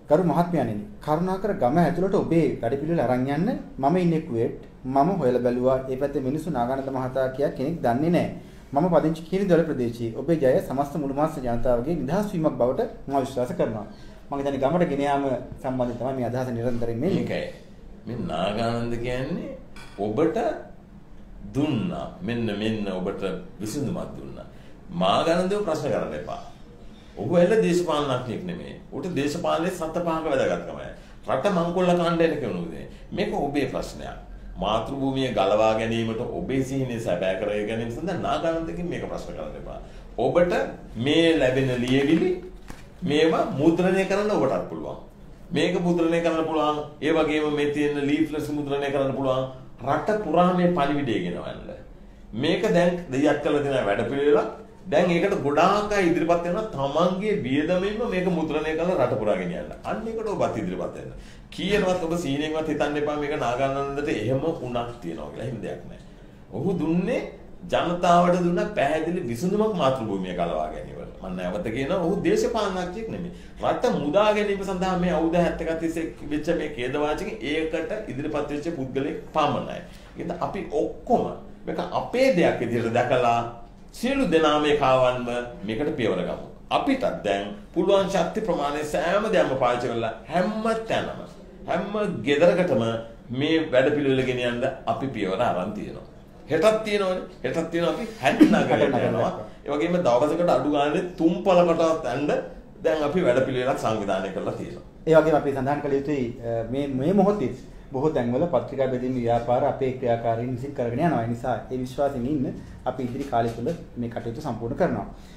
කරු මහත්මයාණෙනි කරුණාකර ගම ඇතුළට ඔබේ වැඩපිළිවෙල අරන් යන්න මම ඉන්නේ කුවේට් මම හොයලා බැලුවා ඒ පැත්තේ මිනිස්සු නාගානන්ද මහතා කියා කෙනෙක් දන්නේ නැහැ මම පදිංචි කිරිදොල ප්‍රදේශයේ ඔබේ ජය සමස්ත මුළු මාස ජනතාවගේ නිදහස් වීමක් බවට මම විශ්වාස කරනවා මම හිතන්නේ ගමට ගෙන යාම සම්බන්ධයෙන් තමයි මේ අදහස නිරන්තරයෙන් මේ මේකයි මේ නාගානන්ද කියන්නේ ඔබට දුන්නා මෙන්න ඔබට විසඳුමක් දුන්නා මාගානන්දව ප්‍රශ්න කරන්න එපා ඔබ එළ දේශපාලනඥයෙක් නෙමෙයි. උට දේශපාලනයේ සත්‍ය පහක වැදගත්කමයි. රට මංකොල්ල කණ්ඩායමක කෙනුනේ. මේක ඔබේ ප්‍රශ්නයක්. මාතෘභූමිය ගලවා ගැනීමට ඔබේ සිහිනේ සැබෑ කර ගැනීම සඳහා නාගානන්දකින් මේක ප්‍රශ්න කරන්න එපා. ඔබට මේ ලැබෙන ලියවිලි මේවා මුද්‍රණය කරන්න ඔබටත් පුළුවන්. මේක මුද්‍රණය කරන්න පුළුවන්. ඒ වගේම මේ තියෙන ලීෆ්ලට්ස් මුද්‍රණය කරන්න පුළුවන්. රට පුරා මේ පණිවිඩය ගෙනවන්න. මේක දැන් දෙයක් කළ දෙන වැඩපිළිවෙලක්. දැන් ඒකට ගොඩාක් අය ඉදිරිපත් වෙනවා තමන්ගේ වියදමින්ම මේක මුද්‍රණය කරලා රට පුරා ගෙනියන්න. අන්න ඒකට ඔබත් ඉදිරිපත් වෙන්න. කීයනවත් ඔබ සීනෙන්වත් හිතන්න එපා මේක නාගානන්දට එහෙම උණක් තියනවා කියලා. එහෙම දෙයක් නැහැ. ඔහු දුන්නේ ජනතාවට දුන්න පැහැදිලි විසඳුමක් මාතෘභූමිය කලවා ගැනීමට. මම නැවත කියනවා ඔහු දේශපාලනඥයෙක් නෙමෙයි. රට මුදා ගැනීම සඳහා මේ අවුරුදු 70ක තිස්සේ වෙච්ච මේ ඛේදවාචකෙ ඒකට ඉදිරිපත් වෙච්ච පුද්ගලෙක් පමණයි. ඒත් අපි ඔක්කොම මේක අපේ දෙයක් විදිහට දැකලා සියලු දෙනා මේ කාවන්ම මේකට පියවර ගමු. අපිට දැන් පුළුවන් ශක්ති ප්‍රමාණය සෑම දෙයක්ම පාවිච්චි කරලා හැම තැනම හැම ගෙදරකටම මේ වැඩපිළිවෙල ගෙනියන්න අපි පියවර අරන් තියෙනවා. හෙටත් තියෙනවනේ. හෙටත් තියෙනවා අපි හැන්ඩ්නගරට යනවා. ඒ වගේම දවසකට අඩු ගානේ තුම්පලකටවත් යන්න දැන් අපි වැඩපිළිවෙලක් සංවිධානය කරලා තියෙනවා. ඒ වගේම අපි සඳහන් කළ යුතුයි මේ මොහොතේ බොහෝ තැන්වල පත්‍රිකා බෙදීම ව්‍යාපාර අපේ ක්‍රියාකාරීන් විසින් කරගෙන යනවා. ඒ නිසා ඒ විශ්වාසයෙන් ඉන්න අපි ඉදිරි කාලය තුළ මේ කටයුතු සම්පූර්ණ කරනවා.